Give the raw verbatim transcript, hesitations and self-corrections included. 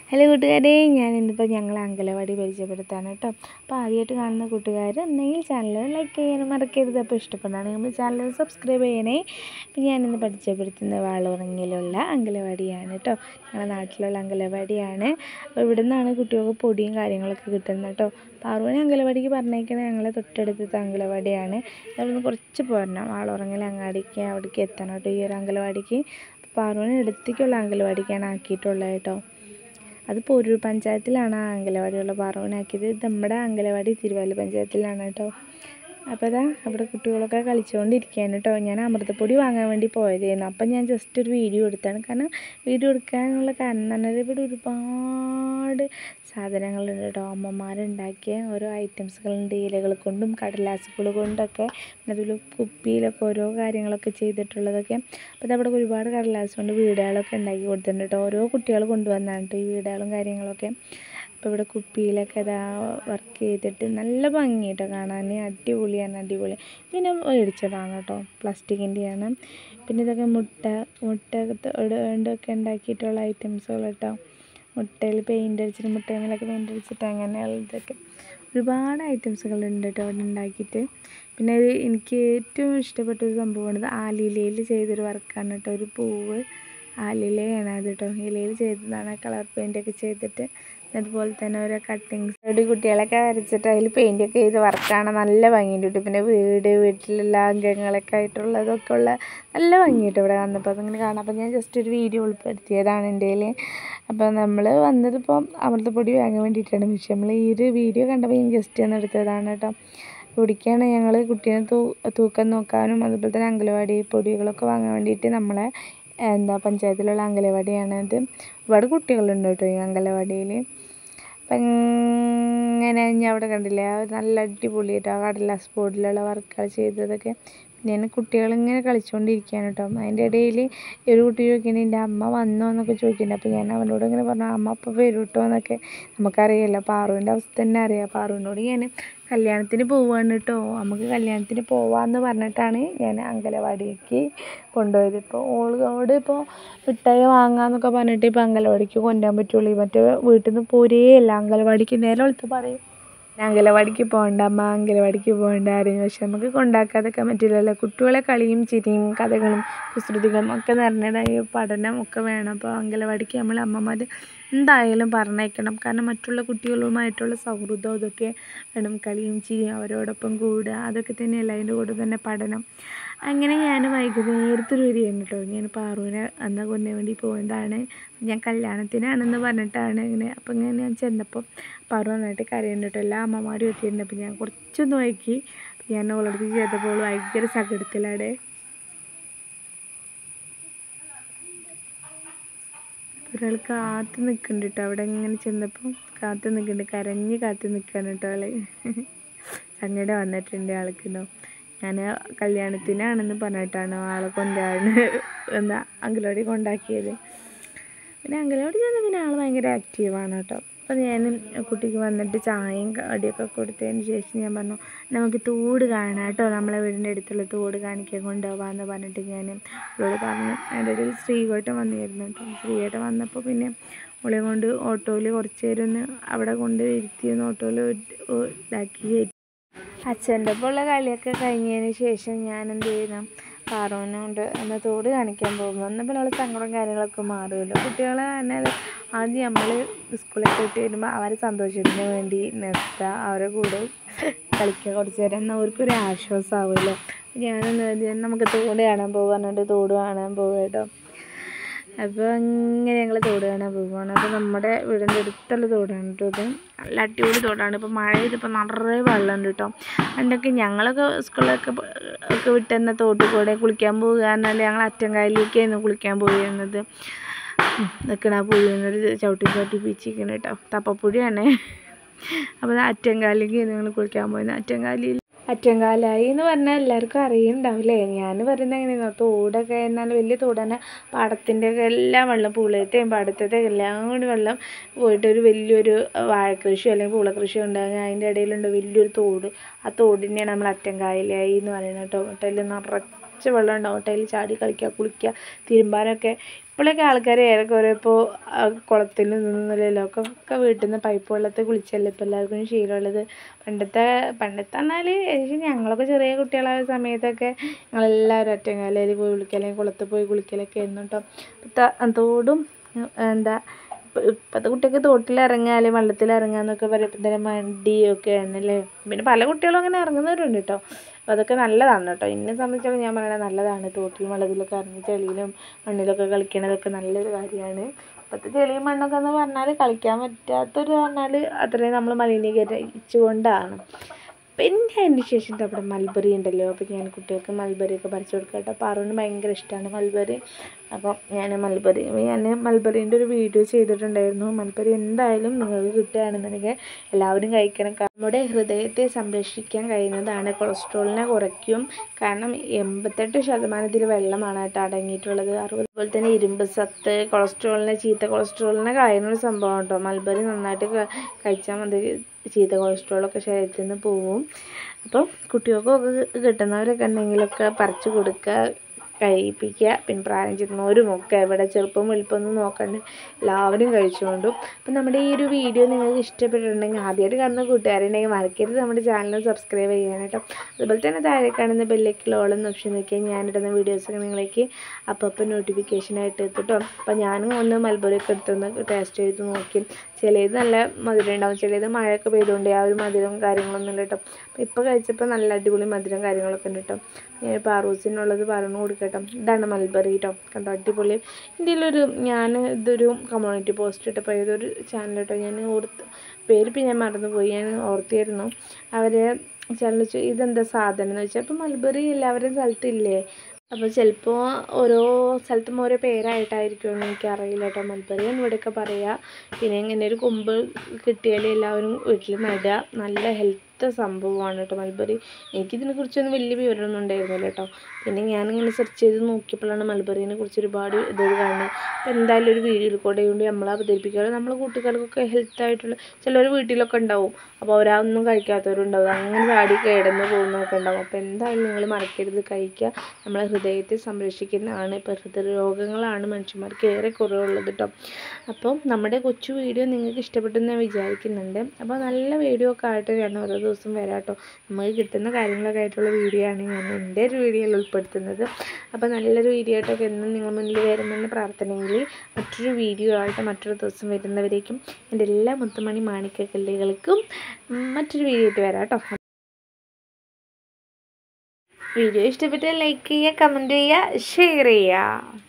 Hello കൂട്ടുകാരെ, ഞാൻ ഇന്നിപ്പോൾ ഞങ്ങൾ അങ്കലവാടി പരിചയപ്പെടുത്താണ് കേട്ടോ. അപ്പോൾ ആദ്യമായിട്ട് കാണുന്ന കൂട്ടുകാർ എന്തെങ്കിലും ചാനൽ ലൈക്ക് ചെയ്യാനും മറക്കരുത്. അപ്പോൾ ഇഷ്ടപ്പെടുകയാണെങ്കിൽ നമ്മൾ ചാനൽ സബ്സ്ക്രൈബ് ചെയ്യണേ. അപ്പോൾ ഞാനിന്ന് പരിചയപ്പെടുത്തുന്ന വാളുറങ്ങിലുള്ള അങ്കലവാടിയാണ് കേട്ടോ. ഞങ്ങളുടെ നാട്ടിലുള്ള അങ്കലവാടിയാണ്. അപ്പോൾ ഇവിടെ നിന്നാണ് കുട്ടികൾക്ക് പൊടിയും കാര്യങ്ങളൊക്കെ കിട്ടുന്നത് കേട്ടോ. പാറുവിനെ അങ്കലവാടിക്ക് പറഞ്ഞേക്കണത് ഞങ്ങളെ തൊട്ടടുത്തത്തെ അങ്കലവാടിയാണ്. അവിടുന്ന് കുറച്ച് പോരണം, വാളുറങ്ങൽ അങ്ങാടിക്ക് അവിടേക്ക് എത്തണം കേട്ടോ, ഈ ഒരു അങ്കലവാടിക്ക്. പാറുവിനെ അടുത്തേക്കുള്ള അങ്കലവാടിക്കാണ് ആക്കിയിട്ടുള്ളത് കേട്ടോ. അത് പോരൂർ പഞ്ചായത്തിലാണ് ആ അങ്കലവാടിയുള്ള പാറുവിനാക്കിയത്. ഇത് നമ്മുടെ അങ്കലവാടി തിരുവല്ല പഞ്ചായത്തിലാണ് കേട്ടോ. അപ്പോൾ അതാ അവിടെ കുട്ടികളൊക്കെ കളിച്ചുകൊണ്ടിരിക്കുകയാണ് കേട്ടോ. ഞാൻ അമൃതപ്പൊടി വാങ്ങാൻ വേണ്ടി പോയതായിരുന്നു. അപ്പം ഞാൻ ജസ്റ്റ് ഒരു വീഡിയോ എടുത്താണ്. കാരണം വീഡിയോ എടുക്കാനുള്ള കാരണം എന്ന് പറഞ്ഞാൽ ഇവിടെ ഒരുപാട് സാധനങ്ങളുണ്ട് കേട്ടോ. അമ്മമാരുണ്ടാക്കിയ ഓരോ ഐറ്റംസുകളുണ്ട്, ഇലകൾ കൊണ്ടും കടലാസുകൾ കൊണ്ടൊക്കെ, അതിൽ കുപ്പിയിലൊക്കെ ഓരോ കാര്യങ്ങളൊക്കെ ചെയ്തിട്ടുള്ളതൊക്കെ. അപ്പോൾ അതവിടെ ഒരുപാട് കടലാസ് കൊണ്ട് വീടുകളൊക്കെ ഉണ്ടാക്കി കൊടുത്തിട്ടുണ്ട് കേട്ടോ. ഓരോ കുട്ടികൾ കൊണ്ടുവന്നാണ് കേട്ടോ ഈ വീടുകളും കാര്യങ്ങളൊക്കെ. അപ്പോൾ ഇവിടെ കുപ്പിയിലൊക്കെ ഇതാ വർക്ക് ചെയ്തിട്ട് നല്ല ഭംഗി കേട്ടോ കാണാൻ, അടിപൊളിയാണ് അടിപൊളി. പിന്നെ മേടിച്ചതാണ് കേട്ടോ, പ്ലാസ്റ്റിക്കിൻ്റെയാണ്. പിന്നെ ഇതൊക്കെ മുട്ട മുട്ട കൊണ്ടൊക്കെ ഉണ്ടാക്കിയിട്ടുള്ള ഐറ്റംസുകൾ കേട്ടോ. മുട്ടയിൽ പെയിൻ്റ് അടിച്ചിട്ട്, മുട്ടയിലൊക്കെ പെയിൻ്റ് അടിച്ചിട്ട് അങ്ങനെയുള്ളതൊക്കെ ഒരുപാട് ഐറ്റംസുകളുണ്ട് കേട്ടോ അവിടെ ഉണ്ടാക്കിയിട്ട്. പിന്നെ എനിക്ക് ഏറ്റവും ഇഷ്ടപ്പെട്ടൊരു സംഭവമാണ് ആലിലയിൽ ചെയ്തൊരു വർക്കാണ് കേട്ടോ. ഒരു പൂവ് ആലിലയാണ് അത് കേട്ടോ, ഇലയിൽ ചെയ്തതാണ്. കളർ പെയിൻ്റൊക്കെ ചെയ്തിട്ട് അതുപോലെ തന്നെ ഓരോ കട്ടിങ്സ് ഒരു കുട്ടികളൊക്കെ വരച്ചിട്ട് അതിൽ പെയിൻ്റൊക്കെ ചെയ്ത് വർക്കാണ്. നല്ല ഭംഗിയുണ്ട് കേട്ടോ. പിന്നെ വീട് വീട്ടിലുള്ള അംഗങ്ങളൊക്കെ ആയിട്ടുള്ളതൊക്കെ ഉള്ള നല്ല ഭംഗി കേട്ടോ ഇവിടെ വന്നപ്പോൾ അതിങ്ങനെ കാണാം. അപ്പോൾ ഞാൻ ജസ്റ്റ് ഒരു വീഡിയോ ഉൾപ്പെടുത്തിയതാണ് എൻ്റെ കയ്യിൽ. അപ്പോൾ നമ്മൾ വന്നതിപ്പോൾ അമൃതപ്പൊടി വാങ്ങാൻ വേണ്ടിയിട്ടാണ്. പക്ഷേ നമ്മൾ ഈ ഒരു വീഡിയോ കണ്ടപ്പോൾ ഞാൻ ജസ്റ്റ് ഒന്ന് എടുത്തതാണ് കേട്ടോ. പൊടിക്കാണ് ഞങ്ങൾ കുട്ടീനെ തൂ തൂക്കം നോക്കാനും അതുപോലെ തന്നെ അങ്കലവാടി പൊടികളൊക്കെ വാങ്ങാൻ വേണ്ടിയിട്ട് നമ്മളെ എന്താ പഞ്ചായത്തിലുള്ള അങ്കലവാടിയാണത്. ഒരുപാട് കുട്ടികളുണ്ട് കേട്ടോ ഈ അങ്കലവാടിയിൽ. അപ്പം ഇങ്ങനെ ഞാൻ അവിടെ കണ്ടില്ലേ, നല്ല അടിപൊളിയായിട്ട് ആ കടലാസ് ബോർഡിലുള്ള വർക്കുകൾ ചെയ്തതൊക്കെ. പിന്നെ കുട്ടികളിങ്ങനെ കളിച്ചുകൊണ്ടിരിക്കുകയാണ് കേട്ടോ. അതിൻ്റെ ഇടയിൽ ഒരു കുട്ടി ചോദിക്കുന്നത് എൻ്റെ അമ്മ വന്നോ എന്നൊക്കെ ചോദിക്കുന്നുണ്ട്. അപ്പോൾ ഞാൻ അവനോട് ഇങ്ങനെ പറഞ്ഞു, അമ്മ അപ്പോൾ വരും കേട്ടോ എന്നൊക്കെ. നമുക്കറിയാമല്ലോ പാറുവിൻ്റെ അവസ്ഥ തന്നെ അറിയാം. പാറുവിനോട് ഞാൻ കല്യാണത്തിന് പോവുകയാണ് കേട്ടോ, നമുക്ക് കല്യാണത്തിന് പോവാമെന്ന് പറഞ്ഞിട്ടാണ് ഞാൻ അങ്കലവാടിക്ക് കൊണ്ടുപോയത്. ഇപ്പോൾ ഓളോട് ഇപ്പോൾ മിഠായി വാങ്ങാമെന്നൊക്കെ പറഞ്ഞിട്ട് ഇപ്പോൾ അങ്കലവാടിക്ക് കൊണ്ടുപോകാൻ പറ്റുള്ളൂ. മറ്റേ വീട്ടിൽ നിന്ന് പോരേയല്ല, അങ്കലവാടിക്ക് നേരെ വിളിച്ച് പറയും അങ്കലവാടിക്ക് പോകണ്ട അമ്മ, അങ്കലവാടിക്ക് പോകണ്ട ആരെയും. പക്ഷെ നമുക്ക് കൊണ്ടാക്കാതൊക്കെ പറ്റില്ലല്ലോ. കുട്ടികളെ കളിയും ചിരിയും കഥകളും കുസൃതികളും ഒക്കെ നിറഞ്ഞതായ പഠനം ഒക്കെ വേണം. അപ്പോൾ അങ്കലവാടിക്ക് നമ്മൾ അമ്മമാർ എന്തായാലും പറഞ്ഞേക്കണം. കാരണം മറ്റുള്ള കുട്ടികളുമായിട്ടുള്ള സൗഹൃദം ഇതൊക്കെ വേണം, കളിയും ചിരിയും അവരോടൊപ്പം കൂടുക, അതൊക്കെ തന്നെയല്ല അതിൻ്റെ കൂടെ തന്നെ പഠനം. അങ്ങനെ ഞാൻ വൈകുന്നേരത്തൊരു വരികയാണ് കേട്ടോ. ഞാൻ പാറുവിനെ അന്ന് കൊണ്ടുപോകാൻ വേണ്ടി പോകുന്നതാണ്. ഞാൻ കല്യാണത്തിനാണെന്ന് പറഞ്ഞിട്ടാണ് ഇങ്ങനെ. അപ്പോൾ ഇങ്ങനെ ഞാൻ ചെന്നപ്പോൾ പാറു നന്നായിട്ട് കരയുന്നുണ്ട് കേട്ടോ. എല്ലാ അമ്മമാരും എത്തിയിട്ടുണ്ട്. അപ്പോൾ ഞാൻ കുറച്ചൊന്ന് വൈകി. ഞാൻ ഓളടുത്ത് ചെയ്തപ്പോൾ ഭയങ്കര സങ്കടത്തിലാണ്. ഒരാൾ കാത്ത് നിൽക്കുന്നുണ്ട് കേട്ടോ. അവിടെ ഇങ്ങനെ ചെന്നപ്പോൾ കാത്ത് നിൽക്കുന്നുണ്ട്, കരഞ്ഞ് കാത്ത് നിൽക്കുകയാണ് കേട്ടോ ആൾ. സങ്കടം വന്നിട്ടുണ്ട് ആൾക്കുണ്ടോ. ഞാൻ കല്യാണത്തിനാണെന്ന് പറഞ്ഞിട്ടാണ് ആളെ കൊണ്ടാണ് എന്താ അങ്കലവാടി കൊണ്ടാക്കിയത്. പിന്നെ അങ്കലവാടി ചെന്ന് പിന്നെ ആൾ ഭയങ്കര ആക്റ്റീവാണ് കേട്ടോ. അപ്പോൾ ഞാൻ കുട്ടിക്ക് വന്നിട്ട് ചായയും കടിയൊക്കെ കൊടുത്തതിന് ശേഷം ഞാൻ പറഞ്ഞു, നമുക്ക് തോട് കാണാം കേട്ടോ, നമ്മളെ വീടിൻ്റെ അടുത്തുള്ള തോട് കാണിക്കാൻ കൊണ്ടുപോകാമെന്ന് പറഞ്ഞിട്ട് ഞാൻ അവളോട് പറഞ്ഞു. അതിൻ്റെ ഇടയിൽ ശ്രീകോട്ടം വന്നിരുന്നു കേട്ടോ. ശ്രീകോട്ടം വന്നപ്പോൾ പിന്നെ അവളെ കൊണ്ട് ഓട്ടോയിൽ കുറച്ച് നേരം ഒന്ന് അവിടെ കൊണ്ട് ഇരുത്തിയൊന്ന് ഓട്ടോയിൽ ഇതാക്കി കയറ്റി. അച്ഛൻ്റെ ഒപ്പം ഉള്ള കളിയൊക്കെ കഴിഞ്ഞതിന് ശേഷം ഞാൻ എന്ത് ചെയ്യണം, പാറുവിനോണ്ട് എന്നാൽ തോട് കാണിക്കാൻ പോകുമ്പോൾ എന്നപ്പോൾ അവൾ സങ്കടം കാര്യങ്ങളൊക്കെ മാറുമല്ലോ. കുട്ടികളെ പറഞ്ഞാൽ ആദ്യം നമ്മൾ സ്കൂളിലൊക്കെ വിട്ട് വരുമ്പോൾ അവരെ സന്തോഷത്തിന് വേണ്ടി നിർത്തുക, അവരെ കൂടെ കളിക്കുക കുറച്ച് നേരം, എന്നാൽ അവർക്കൊരു ആശ്വാസമാവുമല്ലോ. ഞാനൊന്ന് നമുക്ക് തോട് കാണാൻ പോകുക പറഞ്ഞിട്ട് തോട് കാണാൻ പോകുക കേട്ടോ. അപ്പോൾ അങ്ങനെ ഞങ്ങൾ തോട് കാണാൻ പോകുകയാണ്. അപ്പോൾ നമ്മുടെ വീടിൻ്റെ അടുത്തുള്ള തോടാണ് കേട്ടോ. ഇത് നല്ല അടിപൊളി തോടാണ്. ഇപ്പോൾ മഴ ചെയ്തപ്പോൾ നിറയെ വെള്ളമുണ്ട് കേട്ടോ. പണ്ടൊക്കെ ഞങ്ങളൊക്കെ സ്കൂളിലൊക്കെ ഒക്കെ വിട്ടുന്ന തോട്ടിൽ കൂടെ കുളിക്കാൻ പോകുക പറഞ്ഞാൽ ഞങ്ങൾ അറ്റൻകായലിലേക്കായിരുന്നു കുളിക്കാൻ പോയിരുന്നത്. നിൽക്കണ പുഴിയുന്നത് ചവിട്ടി ചവിട്ടി പിച്ചിരിക്കണം കേട്ടോ, തപ്പപ്പുഴിയാണ്. അപ്പോൾ അറ്റൻകാലിലേക്ക് ഞങ്ങൾ കുളിക്കാൻ പോയിരുന്നത്. അറ്റൻകാലിയിൽ അറ്റൻകാലായി എന്ന് പറഞ്ഞാൽ എല്ലാവർക്കും അറിയുന്നുണ്ടാവില്ലേ. ഞാൻ പറയുന്നത് എങ്ങനെയാണ്, തോടൊക്കെ എന്നാൽ വലിയ തോട് തന്നെ, പാടത്തിൻ്റെ ഒക്കെ എല്ലാം വെള്ളം, പൂളത്തെയും പാടത്തെ എല്ലാം കൂടി വെള്ളം പോയിട്ട് ഒരു വലിയൊരു വാഴക്കൃഷിയോ അല്ലെങ്കിൽ പൂളക്കൃഷിയോ ഉണ്ടാകുക, അതിൻ്റെ ഇടയിലുണ്ട് വലിയൊരു തോട്. ആ തോടിനെയാണ് നമ്മൾ അറ്റൻകായലായി എന്ന് പറയുന്നത് കേട്ടോ. ഹോട്ടലിൽ നിറച്ച് വെള്ളം ഉണ്ടാവും, ഹോട്ടലിൽ ചാടി കളിക്കുക കുളിക്കുക തിരുമ്പാനൊക്കെ ഇപ്പോഴൊക്കെ ആൾക്കാർ ഏറെക്കുറെ ഇപ്പോൾ കുളത്തിൽ നിന്നല്ലോ ഒക്കെ ഒക്കെ വീട്ടിൽ നിന്ന് പൈപ്പ് വെള്ളത്തിൽ കുളിച്ചല്ലേ ഇപ്പോൾ എല്ലാവർക്കും ശീലമുള്ളത്. പണ്ടത്തെ പണ്ടത്തെ പറഞ്ഞാൽ ഞങ്ങളൊക്കെ ചെറിയ കുട്ടികളായ സമയത്തൊക്കെ ഞങ്ങളെല്ലാവരും ഒറ്റങ്ങാലിൽ പോയി കുളിക്കുക അല്ലെങ്കിൽ കുളത്തിൽ പോയി കുളിക്കലൊക്കെ ആയിരുന്നു കേട്ടോ. തോടും എന്താ ഇപ്പോഴത്തെ കുട്ടിയൊക്കെ തോട്ടിലിറങ്ങാൽ വെള്ളത്തിലിറങ്ങുക എന്നൊക്കെ പറയുമ്പോൾ തന്നെ മടിയൊക്കെയാണ് അല്ലേ. പിന്നെ പല കുട്ടികളും അങ്ങനെ ഇറങ്ങുന്നവരുണ്ട് കേട്ടോ. അപ്പോൾ അതൊക്കെ നല്ലതാണ് കേട്ടോ. എന്നെ സംബന്ധിച്ചിടത്തോളം ഞാൻ പറയുന്നത് നല്ലതാണ്. തോട്ടിലും വെള്ളത്തിലൊക്കെ ഇറങ്ങി ചെളിയിലും മണ്ണിലൊക്കെ കളിക്കണതൊക്കെ നല്ലൊരു കാര്യമാണ്. ഇപ്പോഴത്തെ ചെളിയും മണ്ണൊക്കെ എന്ന് പറഞ്ഞാൽ കളിക്കാൻ പറ്റാത്തൊരു പറഞ്ഞാൽ അത്രയും നമ്മൾ മലിനീകരിച്ചു കൊണ്ടാണ്. പിന്നെ അതിന് ശേഷം അവിടെ മൽബറി ഉണ്ടല്ലോ. അപ്പോൾ ഞാൻ കുട്ടികൾക്ക് മൽബറിയൊക്കെ പറിച്ചു കൊടുക്കാം കേട്ടോ. പാറുവിന് ഭയങ്കര ഇഷ്ടമാണ് മൽബറി. അപ്പോൾ ഞാൻ മൽബറി ഞാൻ മൽബറീൻ്റെ ഒരു വീഡിയോ ചെയ്തിട്ടുണ്ടായിരുന്നു. മൽബറി എന്തായാലും നിങ്ങൾക്ക് കിട്ടുകയാണെന്നുണ്ടെങ്കിൽ എല്ലാവരും കഴിക്കണം. നമ്മുടെ ഹൃദയത്തെ സംരക്ഷിക്കാൻ കഴിയുന്നതാണ്. കൊളസ്ട്രോളിനെ കുറയ്ക്കും. കാരണം എൺപത്തെട്ട് ശതമാനം ഇതിൽ വെള്ളമാണ് കേട്ടോ അടങ്ങിയിട്ടുള്ളത്. അറുപത് അതുപോലെ തന്നെ ഇരുമ്പ് സത്ത്, കൊളസ്ട്രോളിനെ ചീത്ത കൊളസ്ട്രോളിനെ കളയുന്നൊരു സംഭവം കേട്ടോ. മൽബറി നന്നായിട്ട് കഴിച്ചാൽ മതി. ചീത്ത കൊളസ്ട്രോളൊക്കെ ശരീരത്തിൽ നിന്ന് പോവും. അപ്പോൾ കുട്ടികൾക്കൊക്കെ കിട്ടുന്നവരൊക്കെ ഉണ്ടെങ്കിലൊക്കെ പറിച്ച് കൊടുക്കുക, കഴിപ്പിക്കുക. പിന്നെ പ്രായം ചെന്നവരും ഒക്കെ ഇവിടെ ചെറുപ്പം വലുപ്പമൊന്നും നോക്കണ്ട, എല്ലാവരും കഴിച്ചുകൊണ്ടും. അപ്പം നമ്മുടെ ഈ ഒരു വീഡിയോ നിങ്ങൾക്ക് ഇഷ്ടപ്പെട്ടിട്ടുണ്ടെങ്കിൽ ആദ്യമായിട്ട് കാണുന്ന കൂട്ടുകാരുണ്ടെങ്കിൽ മറക്കരുത് നമ്മുടെ ചാനൽ സബ്സ്ക്രൈബ് ചെയ്യാൻ കേട്ടോ. അതുപോലെ തന്നെ താഴെ കാണുന്ന ബെല്ലേക്കുള്ള ഓളെന്ന് ഓപ്ഷൻ നോക്കിയാൽ ഞാനിടുന്ന വീഡിയോസൊക്കെ നിങ്ങളേക്ക് അപ്പോൾ അപ്പോൾ നോട്ടിഫിക്കേഷനായിട്ട് എത്തിട്ടോ. അപ്പോൾ ഞാനും ഒന്ന് മൽബറിയൊക്കെ എടുത്തൊന്ന് ടേസ്റ്റ് ചെയ്ത് നോക്കി. ചിലത് നല്ല മധുരം ഉണ്ടാവും, ചിലത് മഴയൊക്കെ പെയ്തുകൊണ്ട് ആ ഒരു മധുരവും കാര്യങ്ങളൊന്നും ഇല്ല കേട്ടോ. അപ്പോൾ ഇപ്പോൾ കഴിച്ചപ്പോൾ നല്ല അടിപൊളി മധുരം കാര്യങ്ങളൊക്കെ ഉണ്ട് കേട്ടോ. ഞാൻ പാറൂസിനുള്ളത് പറഞ്ഞു കൊടുക്കട്ടോ. ഇതാണ് മൽബറി കേട്ടോ. കണ്ടോ അടിപൊളി. ഇതിലൊരു ഞാൻ ഇതൊരു കമ്മ്യൂണിറ്റി പോസ്റ്റ് ഇട്ടപ്പോൾ ഏതൊരു ചാനൽ കേട്ടോ. ഞാൻ ഓർത്ത് പേരിപ്പോൾ ഞാൻ മറന്നുപോയി. ഞാൻ ഓർത്തിരുന്നു അവർ ചാനൽ വെച്ചു ഇതെന്താ സാധനം എന്ന് വെച്ചാൽ. അപ്പോൾ മൽബറി എല്ലാവരും സ്ഥലത്തില്ലേ. അപ്പോൾ ചിലപ്പോൾ ഓരോ സ്ഥലത്തും ഓരോ പേരായിട്ടായിരിക്കുമെന്ന് എനിക്കറിയില്ല കേട്ടോ. മൽബറി ഇവിടെയൊക്കെ പറയുക. പിന്നെ ഇങ്ങനെ ഒരു കൊമ്പ് കിട്ടിയാൽ എല്ലാവരും വീട്ടിൽ നടുക. നല്ല ഹെൽത്ത് സംഭവമാണ് കേട്ടോ മൽബറി. എനിക്കിതിനെക്കുറിച്ചൊന്നും വലിയ വിവരമൊന്നും ഉണ്ടായിരുന്നില്ല കേട്ടോ. പിന്നെ ഞാനിങ്ങനെ സെർച്ച് ചെയ്ത് നോക്കിയപ്പോഴാണ് മൽബറിനെ കുറിച്ച് ഒരുപാട് ഇത് കാണുന്നത്. അപ്പോൾ എന്തായാലും ഒരു വീഡിയോയിൽ കൂടെ കൊണ്ട് നമ്മൾ അവതരിപ്പിക്കുക. നമ്മൾ കൂട്ടുകാർക്കൊക്കെ ഹെൽത്തായിട്ടുള്ള ചിലർ വീട്ടിലൊക്കെ ഉണ്ടാവും. അപ്പോൾ അവരൊന്നും കഴിക്കാത്തവരുണ്ടാവും. അങ്ങനെ ചാടി കിടന്ന് പോകുന്നതൊക്കെ ഉണ്ടാവും. അപ്പോൾ എന്തായാലും നിങ്ങൾ മറക്കരുത് കഴിക്കുക. നമ്മളെ ഹൃദയത്തെ സംരക്ഷിക്കുന്നതാണ്. ഇപ്പോൾ ഹൃദയരോഗങ്ങളാണ് മനുഷ്യന്മാർക്ക് ഏറെ കുറവുള്ളത് കേട്ടോ. അപ്പോൾ നമ്മുടെ കൊച്ചു വീഡിയോ നിങ്ങൾക്ക് ഇഷ്ടപ്പെട്ടെന്ന് ഞാൻ വിചാരിക്കുന്നുണ്ട്. അപ്പോൾ നല്ല വീഡിയോ ഒക്കെ ആയിട്ട് ഞാൻ ഓരോ ദിവസം വരാം കേട്ടോ. നമുക്ക് കിട്ടുന്ന കാര്യങ്ങളൊക്കെ ആയിട്ടുള്ള വീഡിയോ ആണ് ഞാൻ എൻ്റെ ഒരു വീഡിയോയിൽ ഉൾപ്പെടുത്തുന്നത്. അപ്പോൾ നല്ലൊരു വീഡിയോ ആയിട്ടൊക്കെ എന്നും നിങ്ങൾ മുന്നിൽ വരുമെന്ന് പ്രാർത്ഥനയിൽ മറ്റൊരു വീഡിയോ ആയിട്ട് മറ്റൊരു ദിവസം വരുന്നവരേക്കും എൻ്റെ എല്ലാ മുത്തുമണി മാണിക്കക്കല്ലുകൾക്കും മറ്റൊരു വീഡിയോ ആയിട്ട് വരാം കേട്ടോ. വീഡിയോ ഇഷ്ടപ്പെട്ടാൽ ലൈക്ക് ചെയ്യുക, കമൻറ്റ് ചെയ്യുക, ഷെയർ ചെയ്യുക.